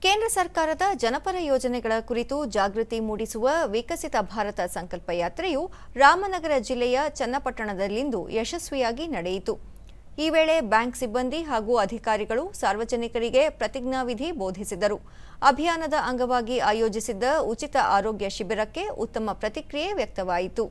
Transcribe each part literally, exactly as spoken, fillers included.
ಕೇಂದ್ರ ಸರ್ಕಾರದ ಜನಪರ ಯೋಜನೆಗಳ ಕುರಿತು ಜಾಗೃತಿ ಮೂಡಿಸುವ ವಿಕಸಿತ ಭಾರತ ಸಂಕಲ್ಪ ಯಾತ್ರೆಯು ರಾಮನಗರ ಜಿಲ್ಲೆಯ ಚನ್ನಪಟ್ಟಣದಲ್ಲಿಂದು ಯಶಸ್ವಿಯಾಗಿ ನಡೆಯಿತು. ಈ ವೇಳೆ ಬ್ಯಾಂಕ್ ಸಿಬ್ಬಂದಿ ಹಾಗೂ ಅಧಿಕಾರಿಗಳು ಸಾರ್ವಜನಿಕರಿಗೆ ಪ್ರತಿಜ್ಞಾವಿಧಿ ಬೋಧಿಸಿದರು. ಅಭಿಯಾನದ ಅಂಗವಾಗಿ ಆಯೋಜಿಸಿದ್ದ ಉಚಿತ ಆರೋಗ್ಯ ಶಿಬಿರಕ್ಕೆ ಉತ್ತಮ ಪ್ರತಿಕ್ರಿಯೆ ವ್ಯಕ್ತವಾಯಿತು.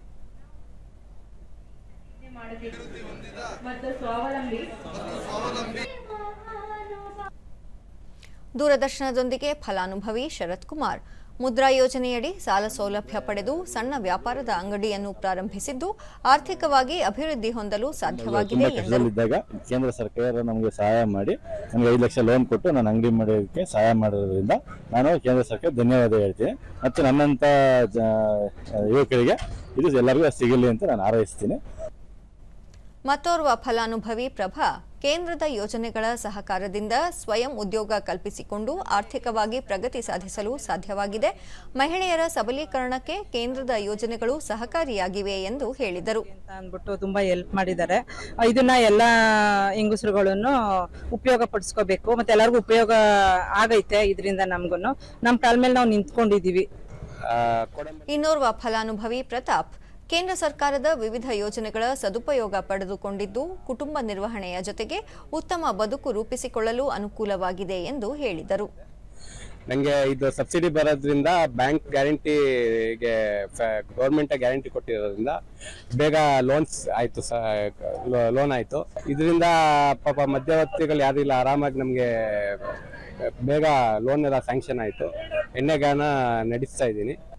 ದೂರದರ್ಶನದೊಂದಿಗೆ ಫಲಾನುಭವಿ ಶರತ್ ಕುಮಾರ್ ಮುದ್ರಾ ಯೋಜನೆಯಡಿ ಸಾಲ ಸೌಲಭ್ಯ ಪಡೆದು ಸಣ್ಣ ವ್ಯಾಪಾರದ ಅಂಗಡಿಯನ್ನು ಪ್ರಾರಂಭಿಸಿದ್ದು ಆರ್ಥಿಕವಾಗಿ ಅಭಿವೃದ್ಧಿ ಹೊಂದಲು ಸಾಧ್ಯವಾಗಿದೆ ಎಂದರು. ಕೇಂದ್ರ ಸರ್ಕಾರ ನಮಗೆ ಸಹಾಯ ಮಾಡಿ ನನಗೆ ಐದು ಲಕ್ಷ ಲೋನ್ ಕೊಟ್ಟು ನಾನು ಅಂಗಡಿ ಮಾಡೋದಕ್ಕೆ ಸಹಾಯ ಮಾಡೋದ್ರಿಂದ ನಾನು ಕೇಂದ್ರ ಸರ್ಕಾರ ಧನ್ಯವಾದ ಹೇಳ್ತೀನಿ. ಮತ್ತು ನನ್ನಂತ ಯುವಕರಿಗೆ ಇದು ಎಲ್ಲರಿಗೂ ಸಿಗಲಿ ಅಂತ ನಾನು ಹಾರೈಸ್ತೀನಿ. ಮತ್ತೋರ್ವ ಫಲಾನುಭವಿ ಪ್ರಭಾ ಕೇಂದ್ರದ ಯೋಜನೆಗಳ ಸಹಕಾರದಿಂದ ಸ್ವಯಂ ಉದ್ಯೋಗ ಕಲ್ಪಿಸಿಕೊಂಡು ಆರ್ಥಿಕವಾಗಿ ಪ್ರಗತಿ ಸಾಧಿಸಲು ಸಾಧ್ಯವಾಗಿದೆ. ಮಹಿಳೆಯರ ಸಬಲೀಕರಣಕ್ಕೆ ಕೇಂದ್ರದ ಯೋಜನೆಗಳು ಸಹಕಾರಿಯಾಗಿವೆ ಎಂದು ಹೇಳಿದರು. ಅಂದ್ಬಿಟ್ಟು ತುಂಬಾ ಹೆಲ್ಪ್ ಮಾಡಿದ್ದಾರೆ. ಇದನ್ನ ಎಲ್ಲ ಹೆಂಗಸರುಗಳನ್ನು ಉಪಯೋಗ ಪಡಿಸ್ಕೋಬೇಕು, ಮತ್ತೆ ಎಲ್ಲರಿಗೂ ಉಪಯೋಗ ಆಗೈತೆ. ಇದರಿಂದ ನಮ್ಗೂ ನಮ್ಮ ಕಾಲ ಮೇಲೆ ನಾವು ನಿಂತ್ಕೊಂಡಿದೀವಿ. ಇನ್ನೋರ್ವ ಫಲಾನುಭವಿ ಪ್ರತಾಪ್ ಕೇಂದ್ರ ಸರ್ಕಾರದ ವಿವಿಧ ಯೋಜನೆಗಳ ಸದುಪಯೋಗ ಪಡೆದುಕೊಂಡಿದ್ದು ಕುಟುಂಬ ನಿರ್ವಹಣೆಯ ಜೊತೆಗೆ ಉತ್ತಮ ಬದುಕು ರೂಪಿಸಿಕೊಳ್ಳಲು ಅನುಕೂಲವಾಗಿದೆ ಎಂದು ಹೇಳಿದರು. ನನಗೆ ಇದು ಸಬ್ಸಿಡಿ ಬರೋದ್ರಿಂದ ಬ್ಯಾಂಕ್ ಗ್ಯಾರಂಟಿಗೆ ಗೌರ್ಮೆಂಟ್ ಗ್ಯಾರಂಟಿ ಕೊಟ್ಟಿರೋದ್ರಿಂದ ಬೇಗ ಲೋನ್ಸ್ ಆಯಿತು, ಲೋನ್ ಆಯಿತು. ಇದರಿಂದ ಪಾಪ ಮಧ್ಯವರ್ತಿಗಳು ಯಾರು ಇಲ್ಲ, ಆರಾಮಾಗಿ ನಮಗೆ ಬೇಗ ಲೋನ್ ಎಲ್ಲ ಸ್ಯಾಂಕ್ಷನ್ ಆಯಿತು. ಎಣ್ಣೆಗಾನ ನಡೆಸ್ತಾ ಇದ್ದೀನಿ.